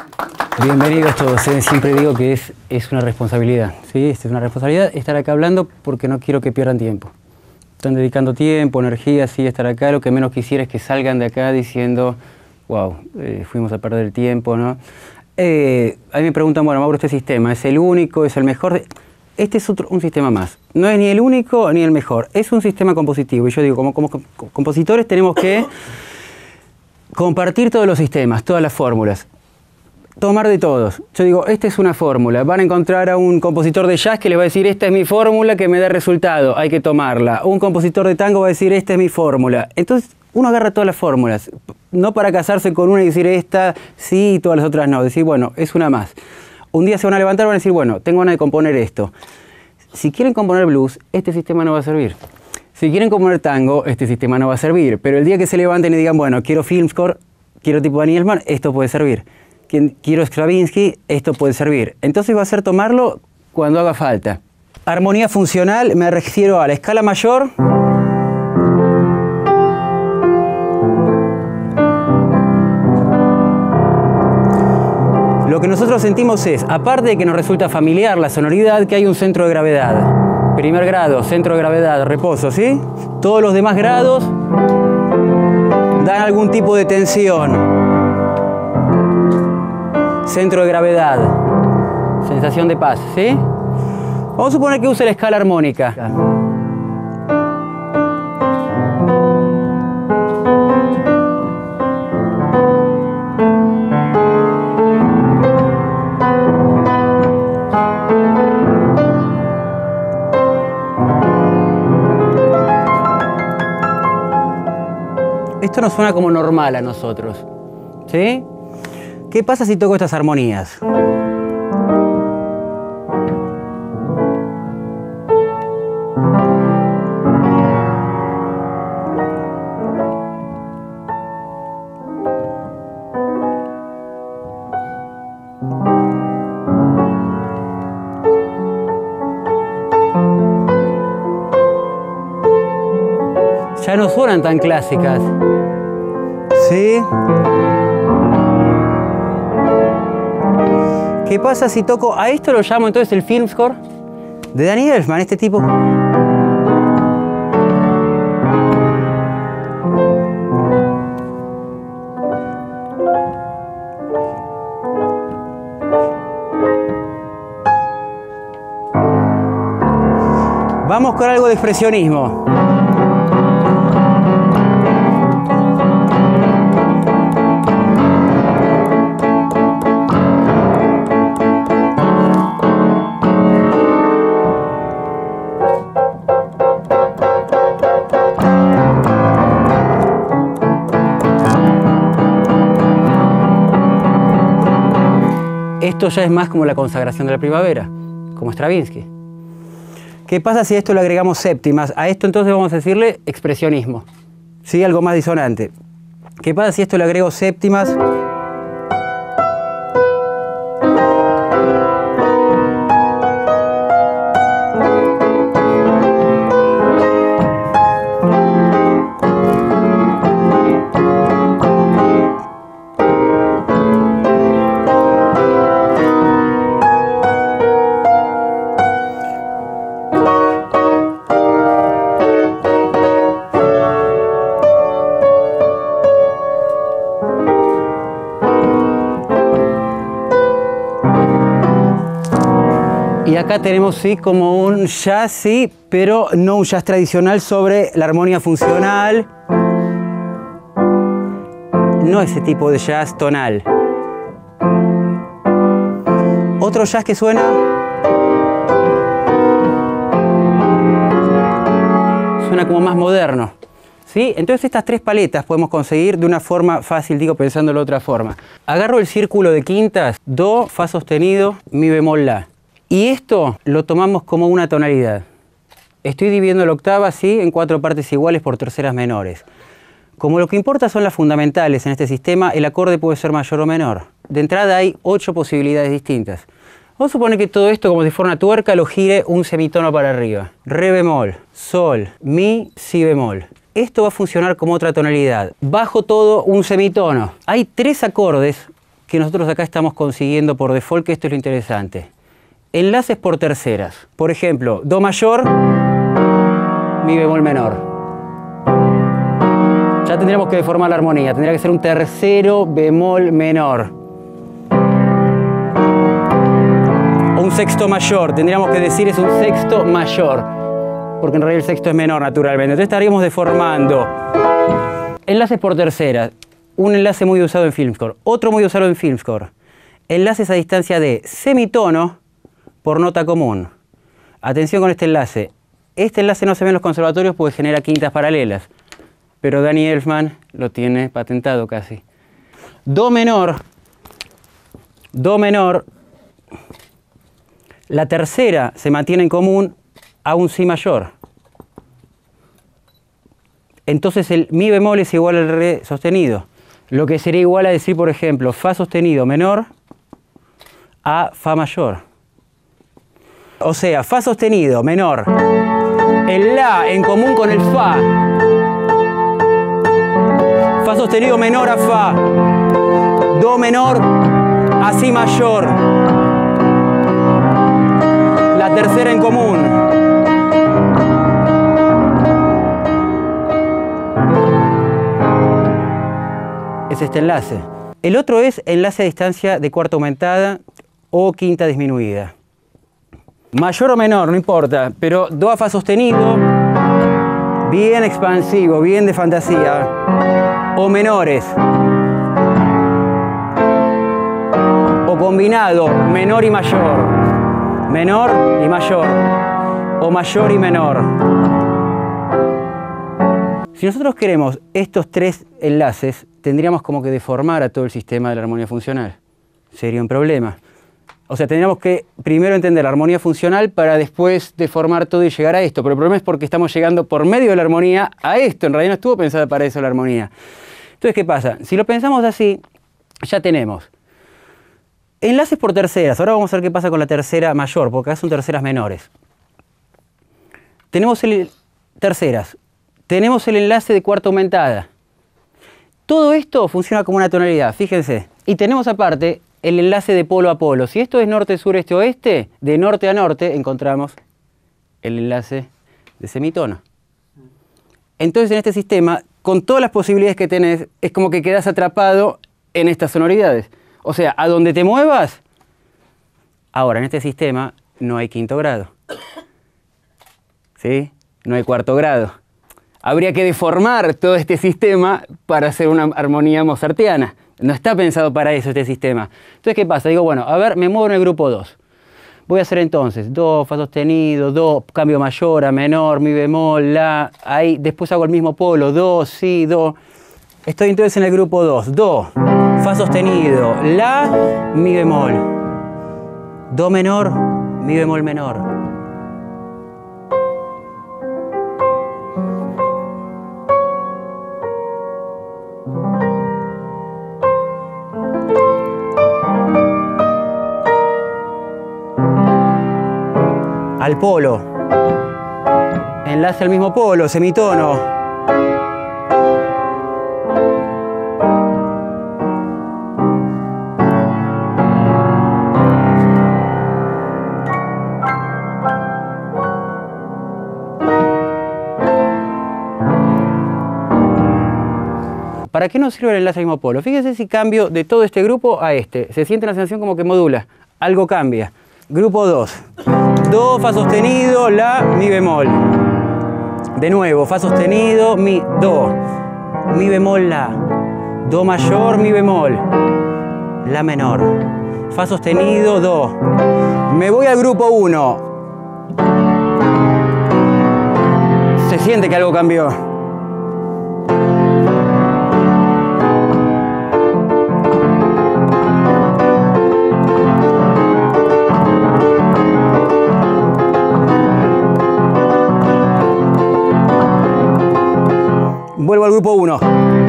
Bienvenidos todos. Siempre digo que es una responsabilidad. ¿Sí? Es una responsabilidad estar acá hablando porque no quiero que pierdan tiempo. Están dedicando tiempo, energía, sí, a estar acá. Lo que menos quisiera es que salgan de acá diciendo, wow, fuimos a perder el tiempo, ¿no? A mí me preguntan, bueno, Mauro, ¿este sistema es el único, es el mejor? Este es un sistema más. No es ni el único ni el mejor. Es un sistema compositivo. Y yo digo, como compositores tenemos que compartir todos los sistemas, todas las fórmulas. Tomar de todos. Yo digo, esta es una fórmula. Van a encontrar a un compositor de jazz que les va a decir, esta es mi fórmula que me da resultado, hay que tomarla. Un compositor de tango va a decir, esta es mi fórmula. Entonces, uno agarra todas las fórmulas. No para casarse con una y decir, esta sí y todas las otras no. Decir, bueno, es una más. Un día se van a levantar y van a decir, bueno, tengo ganas de componer esto. Si quieren componer blues, este sistema no va a servir. Si quieren componer tango, este sistema no va a servir. Pero el día que se levanten y digan, bueno, quiero film score, quiero tipo Daniel Elfman, esto puede servir. Quiero Stravinsky, esto puede servir. Entonces va a ser tomarlo cuando haga falta. Armonía funcional, me refiero a la escala mayor. Lo que nosotros sentimos es, aparte de que nos resulta familiar la sonoridad, que hay un centro de gravedad. Primer grado, centro de gravedad, reposo, ¿sí? Todos los demás grados dan algún tipo de tensión. Centro de gravedad, sensación de paz, ¿sí? Vamos a suponer que use la escala armónica. Esto nos suena como normal a nosotros, ¿sí? ¿Qué pasa si toco estas armonías? Ya no suenan tan clásicas, ¿sí? ¿Qué pasa si toco? A esto lo llamo entonces el film score de Daniel Elfman, este tipo. Vamos con algo de expresionismo. Esto ya es más como la consagración de la primavera, como Stravinsky. ¿Qué pasa si a esto le agregamos séptimas? A esto entonces vamos a decirle expresionismo, ¿sí? Algo más disonante. ¿Qué pasa si a esto le agrego séptimas? Y acá tenemos, sí, como un jazz, sí, pero no un jazz tradicional sobre la armonía funcional. No ese tipo de jazz tonal. Otro jazz que suena como más moderno, ¿sí? Entonces estas tres paletas podemos conseguir de una forma fácil, digo, pensándolo de otra forma. Agarro el círculo de quintas, do, fa sostenido, mi bemol, la. Y esto lo tomamos como una tonalidad. Estoy dividiendo la octava, ¿sí?, en 4 partes iguales por terceras menores. Como lo que importa son las fundamentales en este sistema, el acorde puede ser mayor o menor. De entrada hay 8 posibilidades distintas. Vamos a suponer que todo esto, como si fuera una tuerca, lo gire un semitono para arriba. Re bemol, sol, mi, si bemol. Esto va a funcionar como otra tonalidad. Bajo todo un semitono. Hay 3 acordes que nosotros acá estamos consiguiendo por default, que esto es lo interesante. Enlaces por terceras. Por ejemplo, Do mayor, Mi bemol menor. Ya tendríamos que deformar la armonía. Tendría que ser un tercero bemol menor. O un sexto mayor. Tendríamos que decir es un sexto mayor. Porque en realidad el sexto es menor naturalmente. Entonces estaríamos deformando. Enlaces por terceras. Un enlace muy usado en Filmscore. Otro muy usado en Filmscore. Enlaces a distancia de semitono por nota común. Atención con este enlace. Este enlace no se ve en los conservatorios porque genera quintas paralelas. Pero Danny Elfman lo tiene patentado casi. Do menor. La tercera se mantiene en común a un Si mayor. Entonces el Mi bemol es igual al Re sostenido. Lo que sería igual a decir, por ejemplo, Fa sostenido menor a Fa mayor. O sea, Fa sostenido menor. El La en común con el Fa. Fa sostenido menor a Fa. Do menor a Si mayor. La tercera en común. Es este enlace. El otro es enlace a distancia de cuarta aumentada o quinta disminuida. Mayor o menor, no importa, pero Do a Fa sostenido, bien expansivo, bien de fantasía. O menores. O combinado, menor y mayor. Menor y mayor. O mayor y menor. Si nosotros queremos estos tres enlaces, tendríamos como que deformar a todo el sistema de la armonía funcional. Sería un problema. O sea, tendríamos que primero entender la armonía funcional para después deformar todo y llegar a esto. Pero el problema es porque estamos llegando por medio de la armonía a esto. En realidad no estuvo pensada para eso la armonía. Entonces, ¿qué pasa? Si lo pensamos así, ya tenemos enlaces por terceras. Ahora vamos a ver qué pasa con la tercera mayor, porque acá son terceras menores. Tenemos terceras. Tenemos el enlace de cuarta aumentada. Todo esto funciona como una tonalidad, fíjense. Y tenemos aparte el enlace de polo a polo. Si esto es norte, sur, este, oeste, de norte a norte encontramos el enlace de semitono. Entonces en este sistema, con todas las posibilidades que tenés, es como que quedás atrapado en estas sonoridades. O sea, a donde te muevas. Ahora, en este sistema no hay quinto grado. ¿Sí? No hay cuarto grado. Habría que deformar todo este sistema para hacer una armonía mozartiana. No está pensado para eso este sistema. Entonces, ¿qué pasa? Digo, bueno, a ver, me muevo en el grupo 2. Voy a hacer entonces Do, Fa sostenido, Do, cambio mayor a menor, Mi bemol, La. Ahí, después hago el mismo polo, Do, Si, Do. Estoy entonces en el grupo 2. Do, Fa sostenido, La, Mi bemol. Do menor, Mi bemol menor. Al polo. Enlace al mismo polo, semitono. ¿Para qué nos sirve el enlace al mismo polo? Fíjense si cambio de todo este grupo a este. Se siente una sensación como que modula. Algo cambia. Grupo 2. Do, Fa sostenido, La, Mi bemol. De nuevo, Fa sostenido, Mi, Do. Mi bemol, La. Do mayor, Mi bemol. La menor. Fa sostenido, Do. Me voy al grupo 1. Se siente que algo cambió. Vuelvo al grupo 1.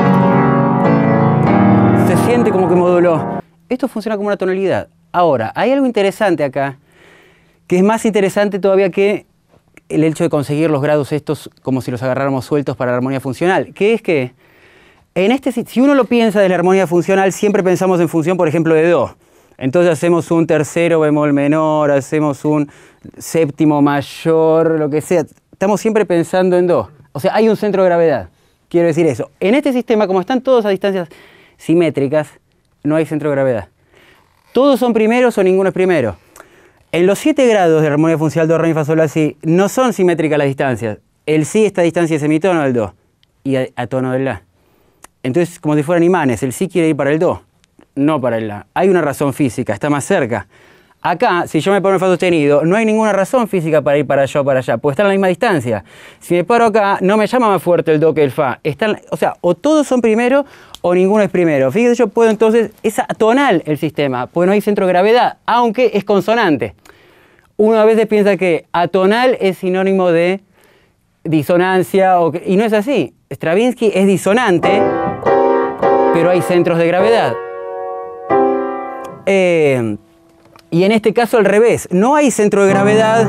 Se siente como que moduló. Esto funciona como una tonalidad. Ahora, hay algo interesante acá, que es más interesante todavía que el hecho de conseguir los grados estos como si los agarráramos sueltos para la armonía funcional, que es que Si uno lo piensa de la armonía funcional, siempre pensamos en función, por ejemplo, de do. Entonces hacemos un tercero bemol menor, hacemos un séptimo mayor, lo que sea. Estamos siempre pensando en do. O sea, hay un centro de gravedad. Quiero decir eso. En este sistema, como están todos a distancias simétricas, no hay centro de gravedad. Todos son primeros o ninguno es primero. En los 7 grados de armonía funcional do, re, mi, fa, sol, la, si, no son simétricas las distancias. El si está a distancia de semitono del do y a tono del la. Entonces, como si fueran imanes, el si quiere ir para el do, no para el la. Hay una razón física, está más cerca. Acá, si yo me paro en fa sostenido, no hay ninguna razón física para ir para allá o para allá, porque están a la misma distancia. Si me paro acá, no me llama más fuerte el do que el fa. O sea, o todos son primero o ninguno es primero. Fíjense, yo puedo entonces, es atonal el sistema, porque no hay centro de gravedad, aunque es consonante. Uno a veces piensa que atonal es sinónimo de disonancia, y no es así. Stravinsky es disonante, pero hay centros de gravedad. Y en este caso al revés, no hay centro de gravedad.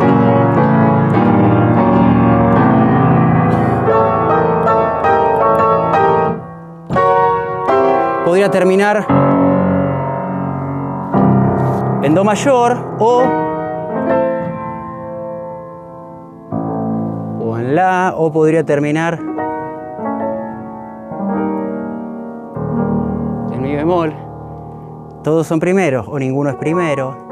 Podría terminar en do mayor o en la, o podría terminar en mi bemol. Todos son primeros o ninguno es primero.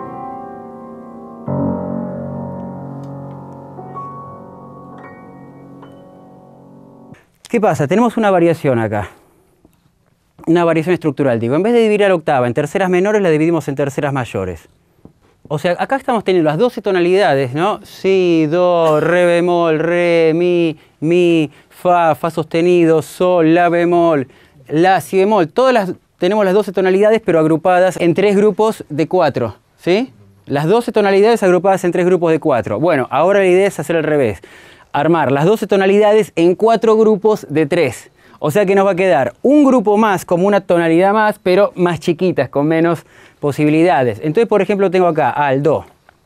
¿Qué pasa? Tenemos una variación acá. Una variación estructural, digo. En vez de dividir a la octava en terceras menores, la dividimos en terceras mayores. O sea, acá estamos teniendo las 12 tonalidades, ¿no? Si, do, re bemol, re, mi, fa, fa sostenido, sol, la bemol, la, si bemol. Tenemos las 12 tonalidades, pero agrupadas en 3 grupos de 4, ¿sí? Las 12 tonalidades agrupadas en 3 grupos de 4. Bueno, ahora la idea es hacer al revés. Armar las 12 tonalidades en 4 grupos de 3. O sea que nos va a quedar un grupo más, como una tonalidad más, pero más chiquitas, con menos posibilidades. Entonces, por ejemplo, tengo acá al do.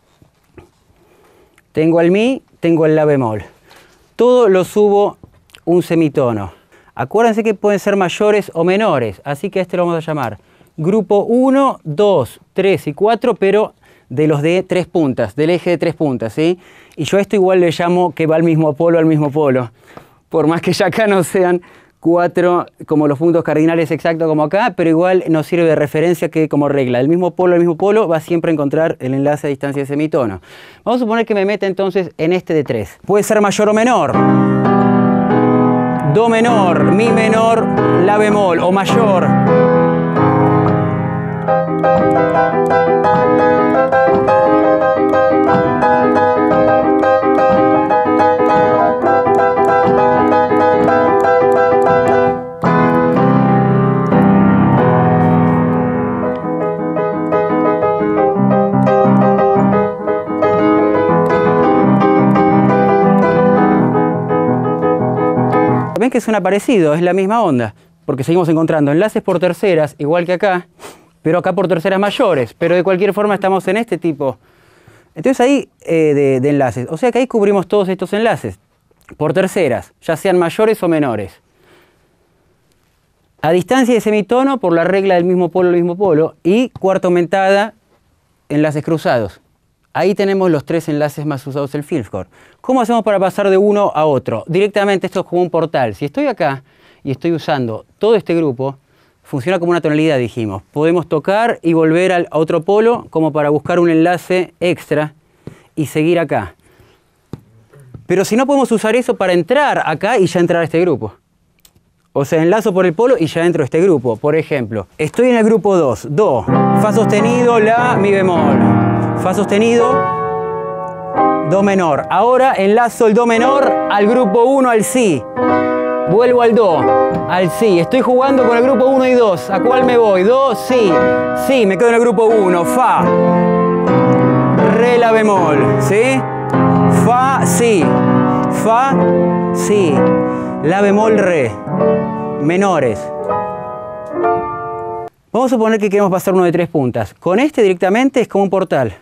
Tengo al mi, tengo el la bemol. Todo lo subo un semitono. Acuérdense que pueden ser mayores o menores, así que a este lo vamos a llamar grupo 1, 2, 3 y 4, pero de los de 3 puntas, del eje de 3 puntas, ¿sí? Y yo a esto igual le llamo que va al mismo polo, por más que ya acá no sean 4 como los puntos cardinales exactos como acá, pero igual nos sirve de referencia que como regla, el mismo polo va siempre a encontrar el enlace a distancia de semitono. Vamos a suponer que me meta entonces en este de 3. Puede ser mayor o menor. Do menor, mi menor, la bemol o mayor. Ven que suena parecido, es la misma onda, porque seguimos encontrando enlaces por terceras, igual que acá, pero acá por terceras mayores, pero de cualquier forma estamos en este tipo. Entonces ahí de enlaces, o sea que ahí cubrimos todos estos enlaces, por terceras, ya sean mayores o menores. A distancia de semitono por la regla del mismo polo, y cuarta aumentada, enlaces cruzados. Ahí tenemos los 3 enlaces más usados del field score. ¿Cómo hacemos para pasar de uno a otro? Directamente esto es como un portal. Si estoy acá y estoy usando todo este grupo, funciona como una tonalidad, dijimos. Podemos tocar y volver a otro polo como para buscar un enlace extra y seguir acá. Pero si no, podemos usar eso para entrar acá y ya entrar a este grupo. O sea, enlazo por el polo y ya entro a este grupo. Por ejemplo, estoy en el grupo 2, do, fa sostenido, la, mi bemol. Fa sostenido, do menor. Ahora enlazo el do menor al grupo 1, al si. Vuelvo al do, al si. Estoy jugando con el grupo 1 y 2. ¿A cuál me voy? Do, si. Si, me quedo en el grupo 1. Fa. Re, la bemol. ¿Sí? Fa, si. Fa, si. La bemol, re. Menores. Vamos a suponer que queremos pasar uno de 3 puntas. Con este directamente es como un portal.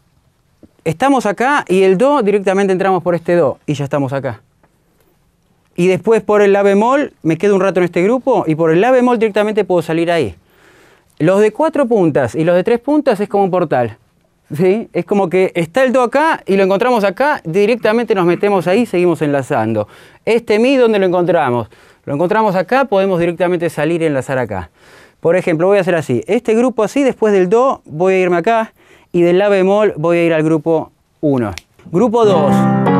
Estamos acá y el do directamente entramos por este do y ya estamos acá. y después por el la bemol me quedo un rato en este grupo y por el la bemol directamente puedo salir ahí. Los de 4 puntas y los de 3 puntas es como un portal. ¿Sí? Es como que está el do acá y lo encontramos acá, directamente nos metemos ahí y seguimos enlazando. Este mi, ¿dónde lo encontramos? Lo encontramos acá, podemos directamente salir y enlazar acá. Por ejemplo, voy a hacer así. Este grupo así, después del do, voy a irme acá y del la bemol voy a ir al grupo 1. Grupo 2.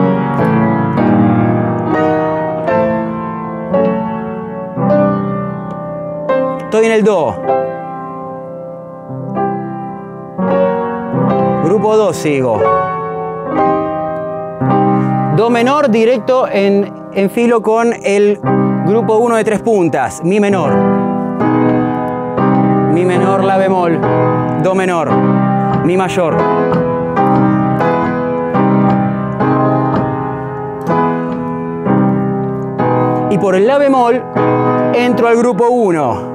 Estoy en el do. Grupo 2 sigo. Do menor directo en filo con el grupo 1 de 3 puntas. Mi menor. Mi menor, la bemol. Do menor. Mi mayor. Y por el la bemol entro al grupo 1.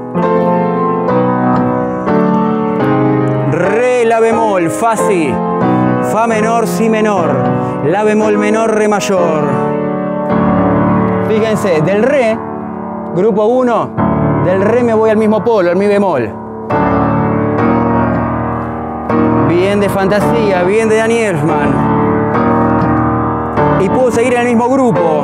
Re, la bemol, fa, si. Fa menor, si menor. La bemol menor, re mayor. Fíjense, del re, grupo 1, del re me voy al mismo polo, al mi bemol. Bien de fantasía, bien de Danny Elfman. Y puedo seguir en el mismo grupo.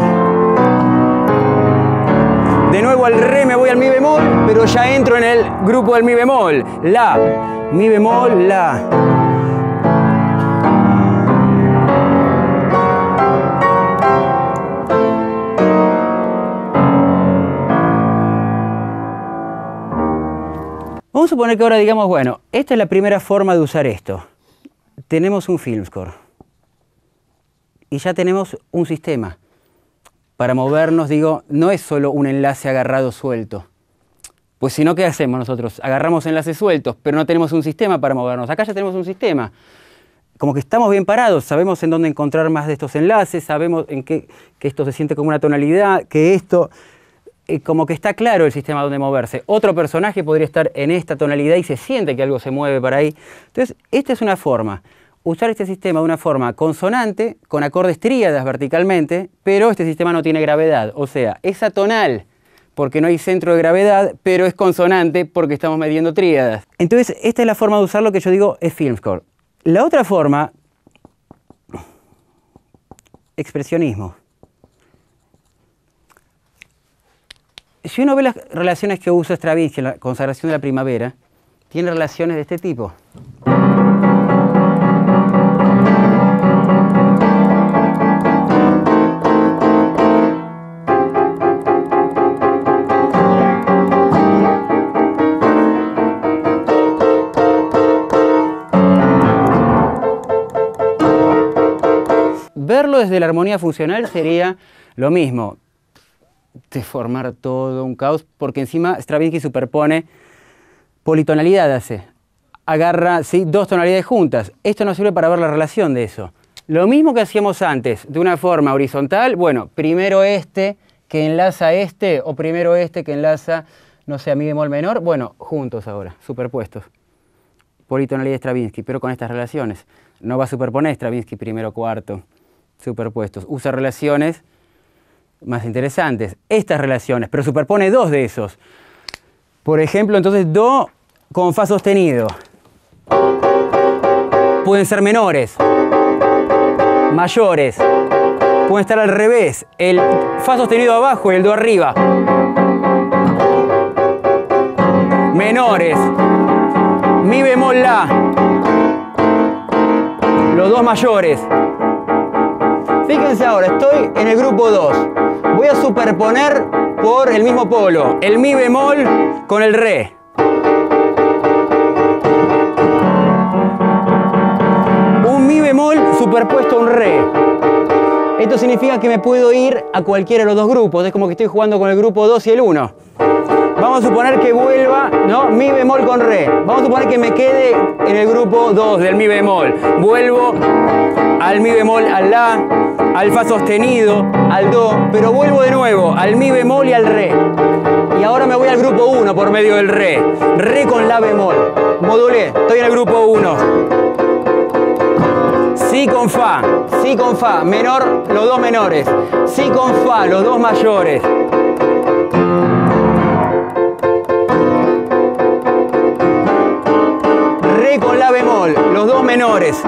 De nuevo al re me voy al mi bemol, pero ya entro en el grupo del mi bemol. La, mi bemol, la. Vamos a suponer que ahora digamos, bueno, esta es la primera forma de usar esto. Tenemos un film score. Y ya tenemos un sistema. Para movernos, digo, no es solo un enlace agarrado suelto. Pues si no, ¿qué hacemos nosotros? Agarramos enlaces sueltos, pero no tenemos un sistema para movernos. Acá ya tenemos un sistema. Como que estamos bien parados, sabemos en dónde encontrar más de estos enlaces, sabemos en que esto se siente como una tonalidad, que esto, como que está claro el sistema donde moverse. Otro personaje podría estar en esta tonalidad y se siente que algo se mueve para ahí. Entonces, esta es una forma. Usar este sistema de una forma consonante, con acordes tríadas verticalmente, pero este sistema no tiene gravedad. O sea, es atonal porque no hay centro de gravedad, pero es consonante porque estamos midiendo tríadas. Entonces, esta es la forma de usar lo que yo digo es film score. La otra forma, expresionismo. Si uno ve las relaciones que usa Stravinsky en la consagración de la primavera, tiene relaciones de este tipo. Verlo desde la armonía funcional sería lo mismo, deformar todo un caos, porque encima Stravinsky superpone politonalidad, agarra ¿sí? 2 tonalidades juntas. Esto nos sirve para ver la relación de eso. Lo mismo que hacíamos antes, de una forma horizontal, bueno, primero este que enlaza este, o primero este que enlaza, no sé, a mi bemol menor, bueno, juntos ahora, superpuestos. Politonalidad de Stravinsky, pero con estas relaciones. No va a superponer Stravinsky primero, cuarto, superpuestos. Usa relaciones más interesantes. Estas relaciones, pero superpone 2 de esos. Por ejemplo, entonces, do con fa sostenido. Pueden ser menores, mayores. Pueden estar al revés. El fa sostenido abajo y el do arriba. Menores. Mi bemol la. Los 2 mayores. Fíjense ahora, estoy en el grupo 2. Voy a superponer por el mismo polo el mi bemol con el re. Un mi bemol superpuesto a un re. Esto significa que me puedo ir a cualquiera de los 2 grupos. Es como que estoy jugando con el grupo 2 y el 1. Vamos a suponer que vuelva, ¿no? Mi bemol con re. Vamos a suponer que me quede en el grupo 2 del mi bemol. Vuelvo al mi bemol, al la, al fa sostenido, al do, pero vuelvo de nuevo al mi bemol y al re. Y ahora me voy al grupo 1 por medio del re. Re con la bemol. Modulé, estoy en el grupo 1. Si con fa menor, los dos menores. Si con fa, los dos mayores. Re con la bemol, los dos menores.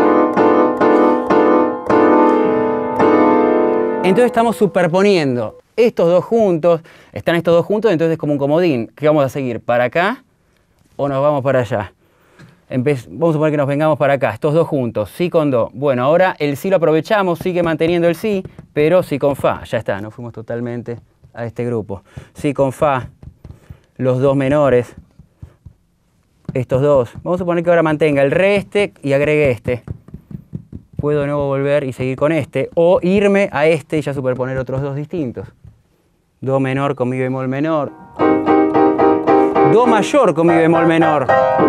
Entonces estamos superponiendo estos dos juntos, están estos dos juntos, entonces es como un comodín. ¿Qué vamos a seguir? ¿Para acá o nos vamos para allá? Vamos a suponer que nos vengamos para acá, estos dos juntos, si con do. Bueno, ahora el si lo aprovechamos, sigue manteniendo el si, pero si con fa, ya está, nos fuimos totalmente a este grupo. Si con fa, los dos menores, estos dos. Vamos a suponer que ahora mantenga el re este y agregue este. Puedo de nuevo volver y seguir con este, o irme a este y ya superponer otros dos distintos. Do menor con mi bemol menor. Do mayor con mi bemol menor.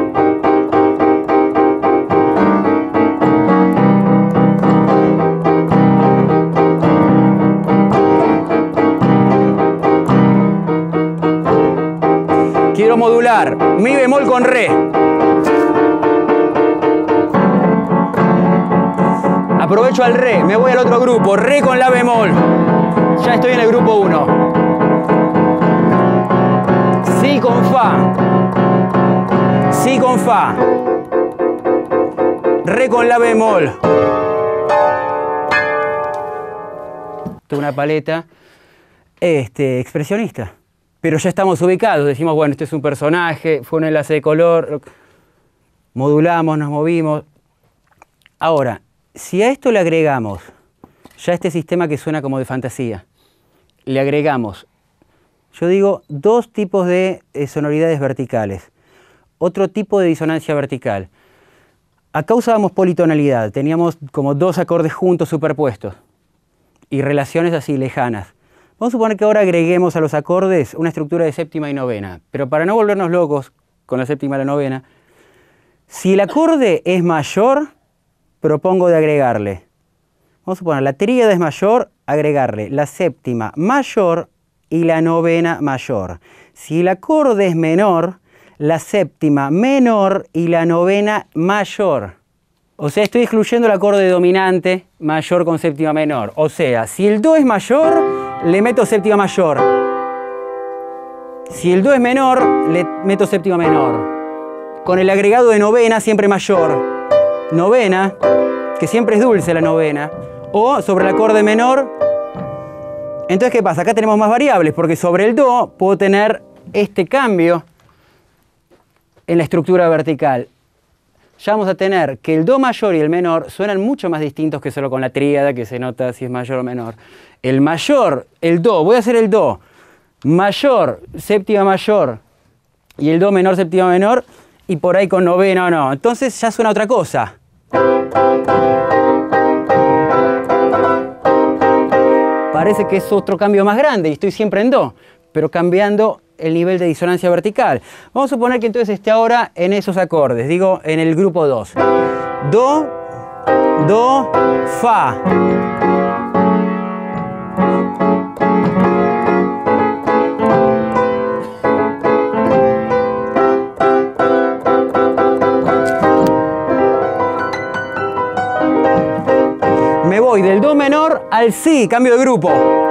Quiero modular mi bemol con re. Aprovecho al re, me voy al otro grupo, re con la bemol. Ya estoy en el grupo 1. Si con fa. Si con fa. Re con la bemol. Esto es una paleta expresionista. Pero ya estamos ubicados, decimos, bueno, este es un personaje, fue un enlace de color, modulamos, nos movimos. Ahora, si a esto le agregamos, ya este sistema que suena como de fantasía, le agregamos, yo digo, dos tipos de sonoridades verticales, otro tipo de disonancia vertical. Acá usábamos politonalidad, teníamos como dos acordes juntos superpuestos y relaciones así lejanas. Vamos a suponer que ahora agreguemos a los acordes una estructura de séptima y novena, pero para no volvernos locos con la séptima y la novena, si el acorde es mayor, propongo de agregarle. Vamos a suponer, la tríada es mayor, agregarle la séptima mayor y la novena mayor. Si el acorde es menor, la séptima menor y la novena mayor. O sea, estoy excluyendo el acorde dominante mayor con séptima menor. O sea, si el do es mayor, le meto séptima mayor. Si el do es menor, le meto séptima menor. Con el agregado de novena siempre mayor. Novena, que siempre es dulce la novena. O sobre el acorde menor. Entonces, ¿qué pasa? Acá tenemos más variables, porque sobre el do puedo tener este cambio en la estructura vertical. Ya vamos a tener que el do mayor y el menor suenan mucho más distintos que solo con la tríada, que se nota si es mayor o menor. El mayor, el do, voy a hacer el do mayor, séptima mayor, y el do menor, séptima menor, y por ahí con novena o no. Entonces ya suena otra cosa. Parece que es otro cambio más grande y estoy siempre en do, pero cambiando el nivel de disonancia vertical. Vamos a suponer que entonces esté ahora en esos acordes, digo en el grupo 2. Do, do, fa. Me voy del do menor al si, cambio de grupo.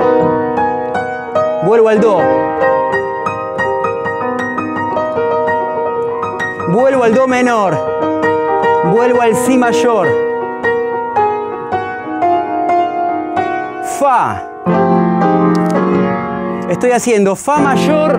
Vuelvo al do. Vuelvo al do menor. Vuelvo al si mayor. Fa. Estoy haciendo fa mayor,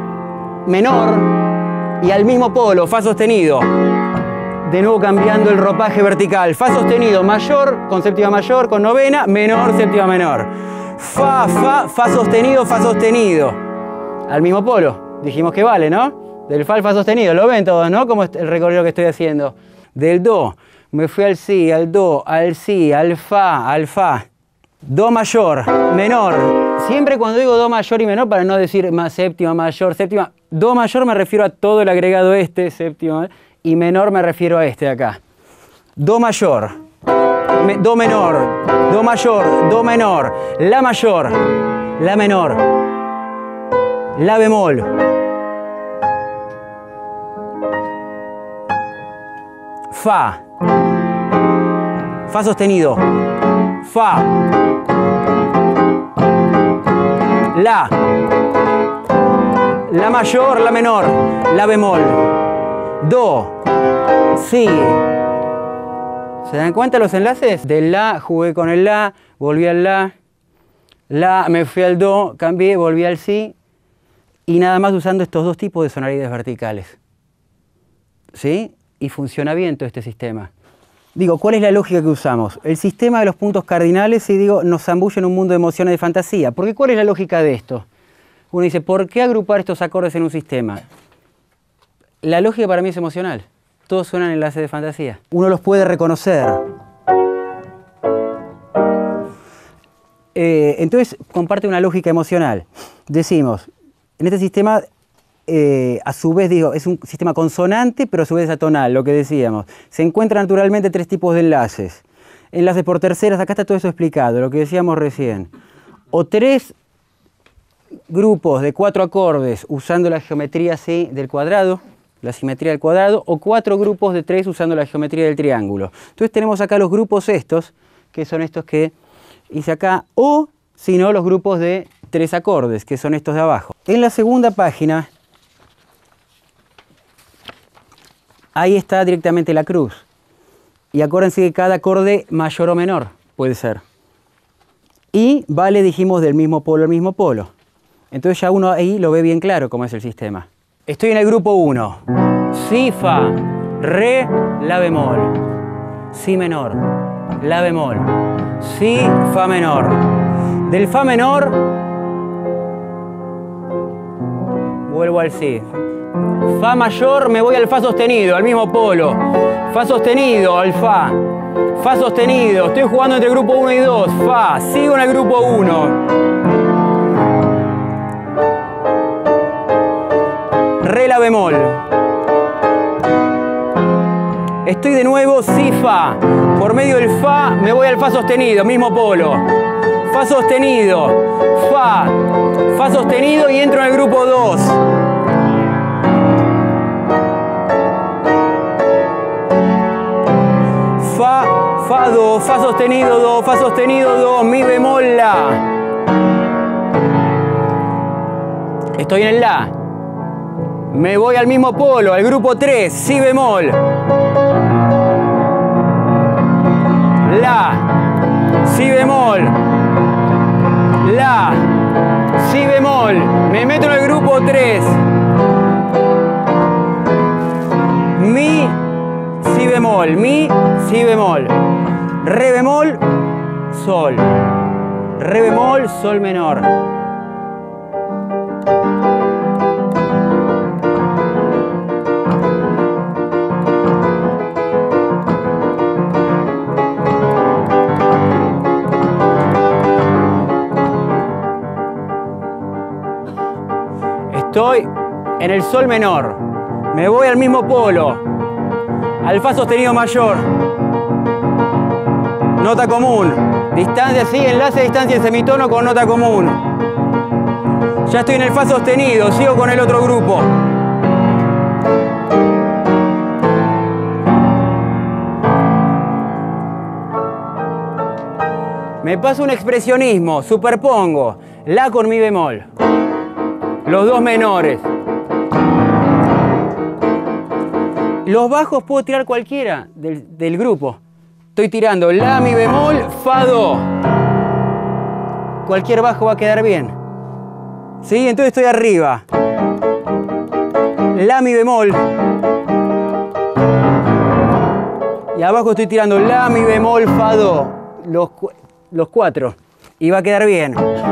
menor y al mismo polo, fa sostenido. De nuevo cambiando el ropaje vertical. Fa sostenido mayor con séptima mayor, con novena, menor, séptima menor. Fa, fa, fa sostenido, fa sostenido. Al mismo polo. Dijimos que vale, ¿no? Del fa al fa sostenido. Lo ven todos, ¿no? Como el recorrido que estoy haciendo. Del do, me fui al si, al do, al si, al fa, al fa. Do mayor, menor. Siempre cuando digo do mayor y menor, para no decir más séptima, mayor, séptima. Do mayor me refiero a todo el agregado este, séptima, y menor me refiero a este de acá. Do mayor, do menor, do mayor, do menor, la mayor, la menor, la bemol, fa, fa sostenido, fa, la mayor, la menor, la bemol, do, si. ¿Se dan cuenta los enlaces? Del la jugué con el la, volví al la me fui al do, cambié, volví al si, y nada más usando estos dos tipos de sonoridades verticales. ¿Sí? Y funciona bien todo este sistema. Digo, ¿cuál es la lógica que usamos? El sistema de los puntos cardinales, y digo, nos zambulle en un mundo de emociones de fantasía. Porque ¿cuál es la lógica de esto? Uno dice, ¿por qué agrupar estos acordes en un sistema? La lógica para mí es emocional. Todos suenan enlaces de fantasía. Uno los puede reconocer. Entonces comparte una lógica emocional. Decimos, en este sistema, a su vez, digo, es un sistema consonante, pero a su vez atonal, lo que decíamos. Se encuentran naturalmente tres tipos de enlaces. Enlaces por terceras, acá está todo eso explicado, lo que decíamos recién. O tres grupos de 4 acordes usando la geometría así del cuadrado, la simetría del cuadrado, o 4 grupos de 3 usando la geometría del triángulo. Entonces tenemos acá los grupos estos, que son estos que hice acá, o si no, los grupos de 3 acordes, que son estos de abajo. En la segunda página, ahí está directamente la cruz. Y acuérdense que cada acorde mayor o menor puede ser. Y vale, dijimos, del mismo polo al mismo polo. Entonces ya uno ahí lo ve bien claro cómo es el sistema. Estoy en el grupo 1. Si, fa, re, la bemol. Si menor, la bemol. Si, fa menor. Del fa menor, vuelvo al si. Fa mayor, me voy al fa sostenido, al mismo polo. Fa sostenido, al fa. Fa sostenido, estoy jugando entre el grupo 1 y 2. Fa, sigo en el grupo 1. Re, la bemol. Estoy de nuevo, si, fa. Por medio del fa me voy al fa sostenido, mismo polo. Fa sostenido, fa sostenido y entro en el grupo 2. Fa, do, fa sostenido, do, mi bemol, la. Estoy en el la. Me voy al mismo polo, al grupo 3, si bemol. La, si bemol. La, si bemol. Me meto en el grupo 3. Mi, si bemol, mi, si bemol. Re bemol, sol. Re bemol, sol menor. Estoy en el sol menor. Me voy al mismo polo. Al fa sostenido mayor. Nota común. Distancia, sí, enlace, distancia en semitono con nota común. Ya estoy en el fa sostenido. Sigo con el otro grupo. Me paso un expresionismo. Superpongo. La con mi bemol. Los dos menores. Los bajos puedo tirar cualquiera del grupo. Estoy tirando la, mi bemol, fa, do. Cualquier bajo va a quedar bien. ¿Sí? Entonces estoy arriba. La, mi bemol. Y abajo estoy tirando la, mi bemol, fa, do. Los 4. Y va a quedar bien.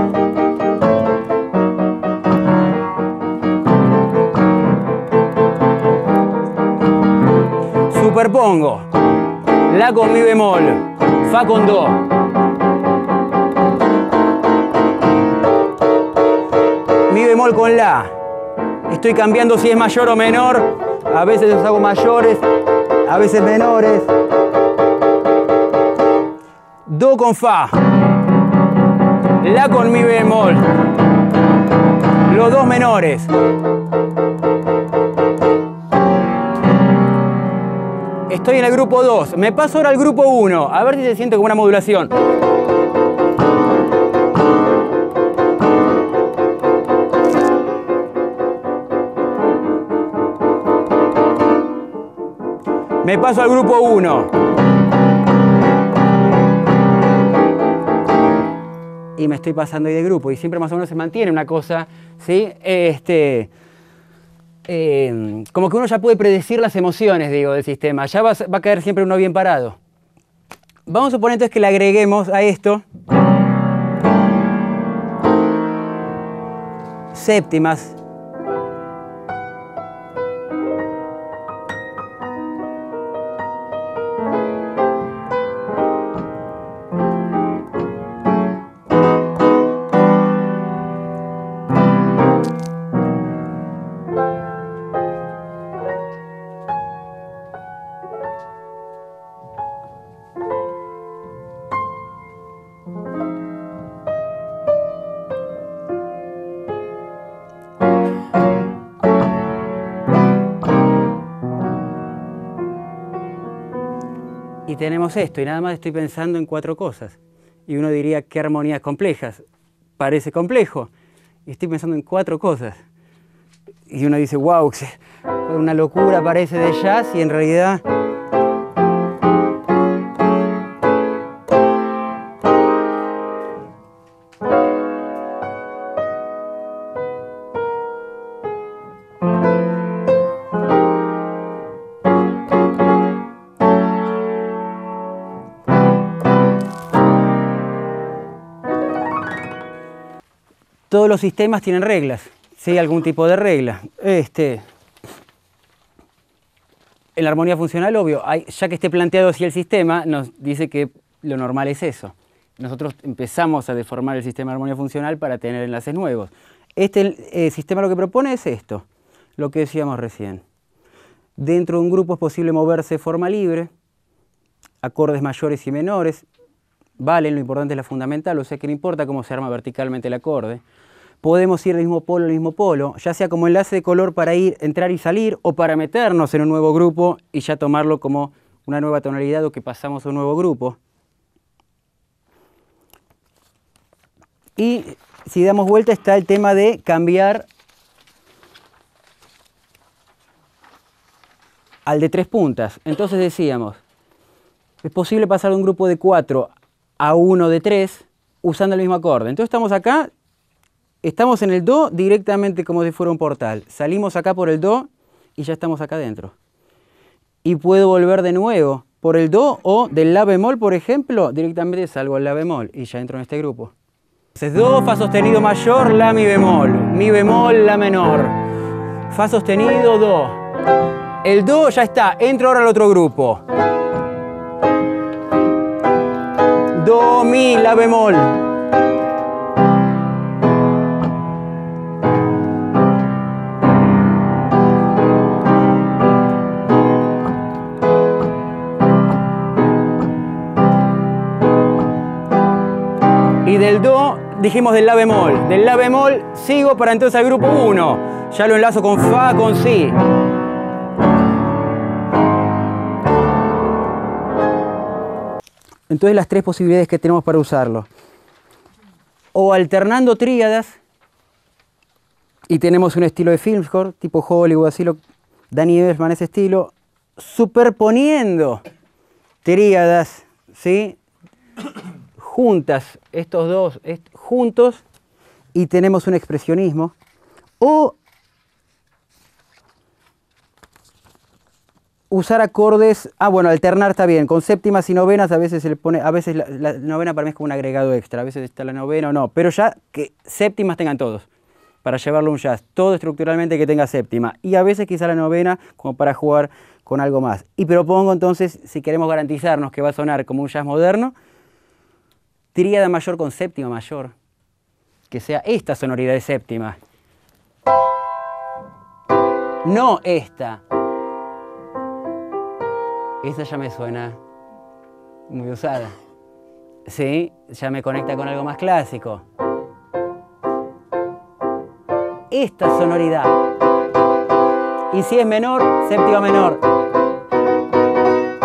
Superpongo. La con mi bemol. Fa con do. Mi bemol con la. Estoy cambiando si es mayor o menor. A veces los hago mayores, a veces menores. Do con fa. La con mi bemol. Los dos menores. Estoy en el grupo 2. Me paso ahora al grupo 1. A ver si se siente como una modulación. Me paso al grupo 1. Y me estoy pasando ahí de grupo. Y siempre más o menos se mantiene una cosa, ¿sí? Como que uno ya puede predecir las emociones, digo, del sistema. Ya va a caer siempre uno bien parado. Vamos a suponer entonces que le agreguemos a esto séptimas. Y tenemos esto, y nada más estoy pensando en 4 cosas. Y uno diría, ¿qué armonías complejas? Parece complejo. Y estoy pensando en 4 cosas. Y uno dice, wow, una locura parece de jazz, y en realidad... Todos los sistemas tienen reglas, ¿sí? Algún tipo de regla. En la armonía funcional, obvio, ya que esté planteado así el sistema, nos dice que lo normal es eso. Nosotros empezamos a deformar el sistema de armonía funcional para tener enlaces nuevos. El sistema lo que propone es esto, lo que decíamos recién. Dentro de un grupo es posible moverse de forma libre, acordes mayores y menores, valen, lo importante es la fundamental, o sea que no importa cómo se arma verticalmente el acorde. Podemos ir del mismo polo al mismo polo, ya sea como enlace de color para entrar y salir, o para meternos en un nuevo grupo y ya tomarlo como una nueva tonalidad o que pasamos a un nuevo grupo. Y si damos vuelta está el tema de cambiar al de 3 puntas. Entonces decíamos, es posible pasar de un grupo de 4 a uno de 3 usando el mismo acorde. Entonces estamos acá, estamos en el Do directamente como si fuera un portal. Salimos acá por el Do y ya estamos acá adentro. Y puedo volver de nuevo por el Do o del La bemol, por ejemplo, directamente salgo al La bemol y ya entro en este grupo. Entonces Do, Fa sostenido mayor, La, Mi bemol, La menor. Fa sostenido, Do. El Do ya está, entro ahora al otro grupo. Do, Mi, La bemol. Y del Do dijimos del La bemol. Del La bemol sigo para entonces al grupo 1. Ya lo enlazo con Fa, con Si. Entonces las 3 posibilidades que tenemos para usarlo. O alternando tríadas, y tenemos un estilo de film score, tipo Hollywood, así Danny Elfman, ese estilo, superponiendo tríadas, ¿sí? Juntas, estos dos juntos, y tenemos un expresionismo. O usar acordes, bueno, alternar está bien, con séptimas y novenas a veces se le pone, a veces la novena para mí es como un agregado extra, a veces está la novena o no, pero ya que séptimas tengan todos, para llevarlo a un jazz, todo estructuralmente que tenga séptima, y a veces quizá la novena como para jugar con algo más. Y propongo entonces, si queremos garantizarnos que va a sonar como un jazz moderno, tríada mayor con séptima mayor, que sea esta sonoridad de séptima, no esta. Esta ya me suena muy usada. Sí, ya me conecta con algo más clásico. Esta sonoridad. Y si es menor, séptima menor.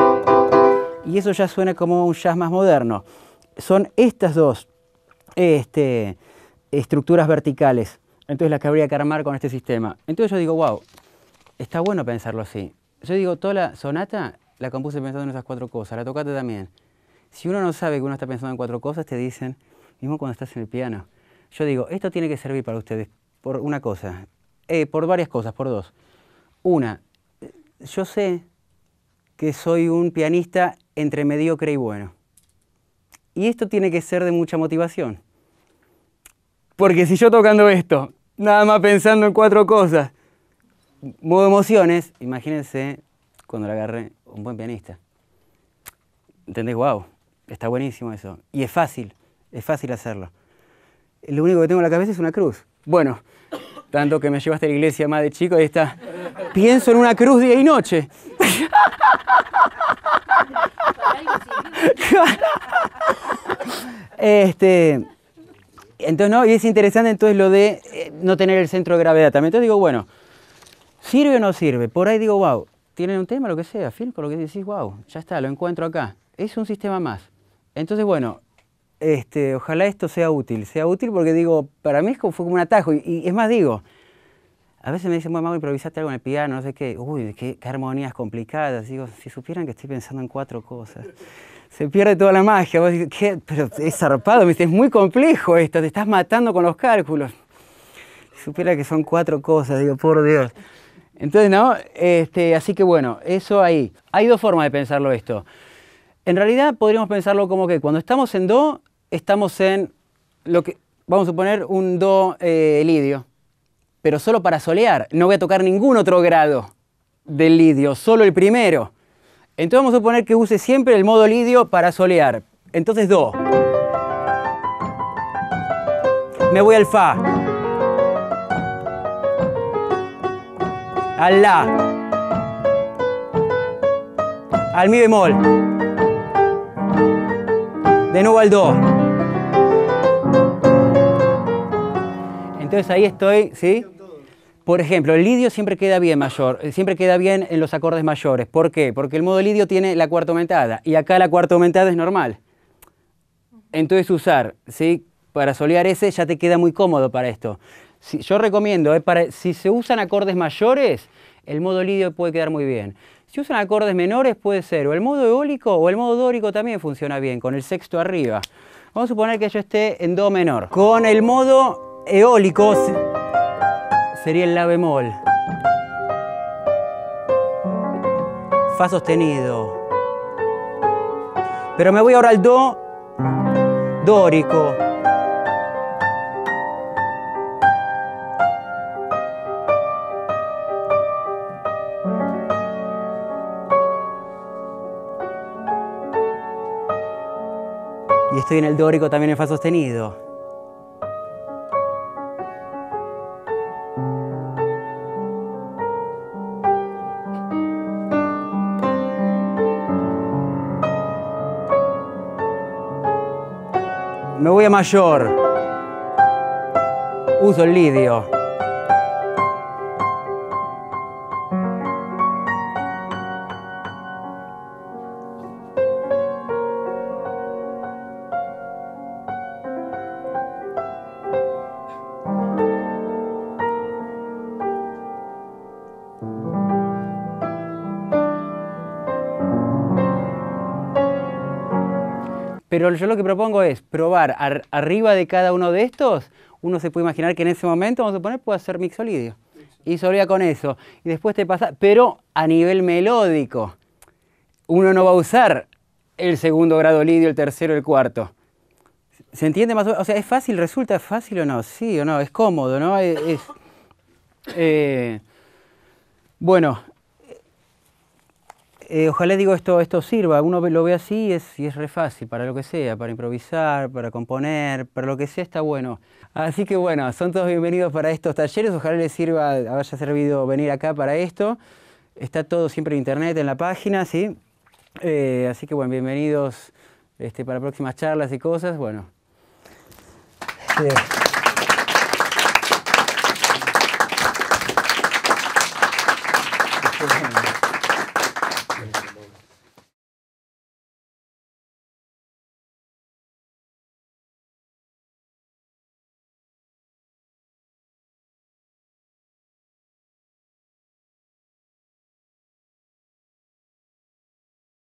y eso ya suena como un jazz más moderno. Son estas dos estructuras verticales, entonces las que habría que armar con este sistema. Entonces yo digo, wow, está bueno pensarlo así. Yo digo, toda la sonata la compuse pensando en esas 4 cosas, la tocata también. Si uno no sabe que uno está pensando en 4 cosas, te dicen, mismo cuando estás en el piano. Yo digo, esto tiene que servir para ustedes por una cosa, por varias cosas, por 2. Una, yo sé que soy un pianista entre mediocre y bueno. Y esto tiene que ser de mucha motivación. Porque si yo tocando esto, nada más pensando en 4 cosas, muevo emociones, imagínense cuando le agarré un buen pianista. ¿Entendés? Wow, está buenísimo eso. Y es fácil hacerlo. Lo único que tengo en la cabeza es una cruz. Bueno, tanto que me llevaste a la iglesia más de chico, ahí está. Pienso en una cruz día y noche. Entonces, ¿no? Y es interesante entonces lo de no tener el centro de gravedad también. Entonces digo, bueno, ¿sirve o no sirve? Por ahí digo, wow, tienen un tema, lo que sea, film, con lo que decís, wow, ya está, lo encuentro acá. Es un sistema más. Entonces, bueno, ojalá esto sea útil porque digo, para mí fue como un atajo. Y es más, digo, a veces me dicen, bueno, Mago, improvisaste algo en el piano, no sé qué. Uy, qué armonías complicadas. Digo, si supieran que estoy pensando en 4 cosas. Se pierde toda la magia. Vos dices, ¿qué? Pero es zarpado, me dice, es muy complejo esto, te estás matando con los cálculos. Si supiera que son 4 cosas, digo, por Dios. Entonces, ¿no? Así que bueno, eso ahí. Hay 2 formas de pensarlo esto. En realidad podríamos pensarlo como que cuando estamos en do, estamos en lo que, vamos a suponer, un do lidio. Pero solo para solear. No voy a tocar ningún otro grado del lidio, solo el primero. Entonces vamos a suponer que use siempre el modo lidio para solear. Entonces do. Me voy al fa. Al la. Al mi bemol. De nuevo al do. Entonces ahí estoy, ¿sí? Por ejemplo, el lidio siempre queda bien mayor, siempre queda bien en los acordes mayores. ¿Por qué? Porque el modo lidio tiene la cuarta aumentada y acá la cuarta aumentada es normal. Entonces usar, ¿sí? Para solear ese ya te queda muy cómodo para esto. Yo recomiendo, si se usan acordes mayores, el modo lidio puede quedar muy bien. Si usan acordes menores puede ser o el modo eólico o el modo dórico también funciona bien, con el sexto arriba. Vamos a suponer que yo esté en do menor. Con el modo eólico sería el la bemol. Fa sostenido. Pero me voy ahora al do dórico. Y estoy en el dórico también en fa sostenido. Me voy a mayor. Uso el lidio. Pero yo lo que propongo es probar arriba de cada uno de estos. Uno se puede imaginar que en ese momento, vamos a poner, puede hacer mixolidio. Y solea con eso. Y después te pasa, pero a nivel melódico. Uno no va a usar el segundo grado lidio, el tercero, el cuarto. ¿Se entiende más o menos? O sea, ¿es fácil? ¿Resulta fácil o no? Sí o no, es cómodo, ¿no? Bueno. Ojalá digo esto sirva, uno lo ve así y es re fácil para lo que sea, para improvisar, para componer, para lo que sea está bueno. Así que bueno, son todos bienvenidos para estos talleres, ojalá les sirva, haya servido venir acá para esto. Está todo siempre en internet, en la página, ¿sí? Así que bueno, bienvenidos para próximas charlas y cosas, bueno. Sí.